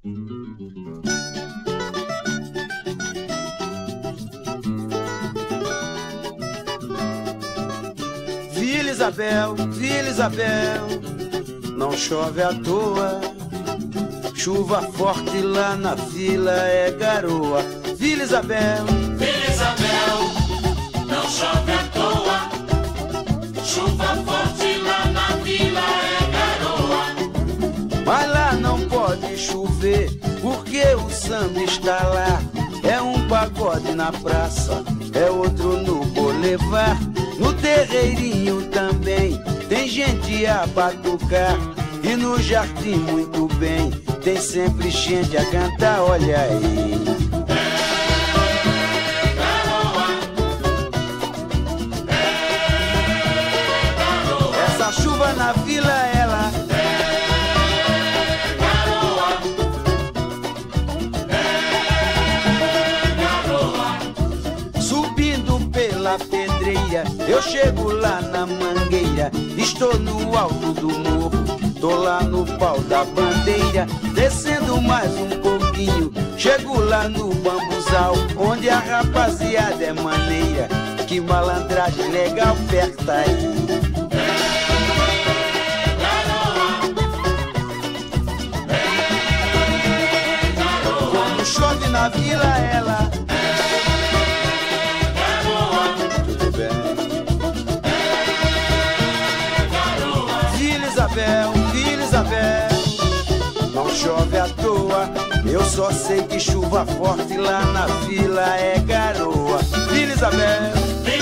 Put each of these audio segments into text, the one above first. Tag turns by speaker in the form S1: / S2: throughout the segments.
S1: Vila Isabel, não chove à toa. Chuva forte lá na vila é garoa. Vila Isabel,
S2: não chove à toa. Chuva forte lá na vila é garoa.
S1: mas lá não pode chover porque o samba está lá. É um pagode na praça, é outro no boulevard. No terreirinho também tem gente a batucar. E no jardim muito bem, tem sempre gente a cantar, olha aí. Essa chuva na vila, ela subindo pela pedreira, eu chego lá na mangueira. Estou no alto do morro, tô lá no pau da bandeira. Descendo mais um pouquinho, chego lá no bambuzal, onde a rapaziada é maneira. Que malandragem legal perto aí. Quando chove na vila, ela tudo bem. Vila Isabel, não chove à toa. Eu só sei que chuva forte lá na vila é garoa. Vila Isabel,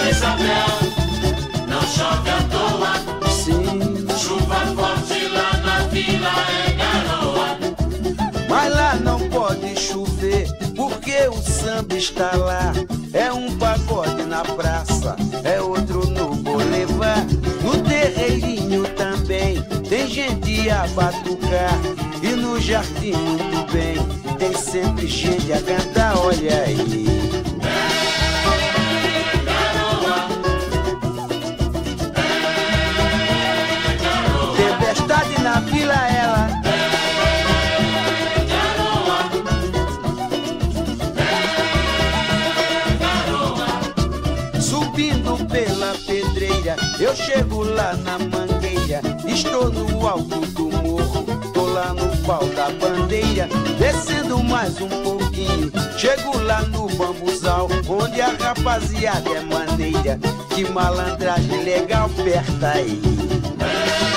S2: não chove à toa.
S1: sim,
S2: Chuva forte lá na vila é garoa.
S1: mas lá não pode chover porque o samba está lá. É um pagode na praça, é outro no boulevard. No terreirinho também tem gente a batucar. E no jardim muito bem, tem sempre gente a cantar, olha aí. Tempestade na vila, ela subindo pela pedreira, eu chego lá na mangueira. Estou no alto do morro, tô lá no pau da bandeira. Descendo mais um pouquinho, chego lá no bambuzal, onde a rapaziada é maneira. Que malandragem legal perto aí.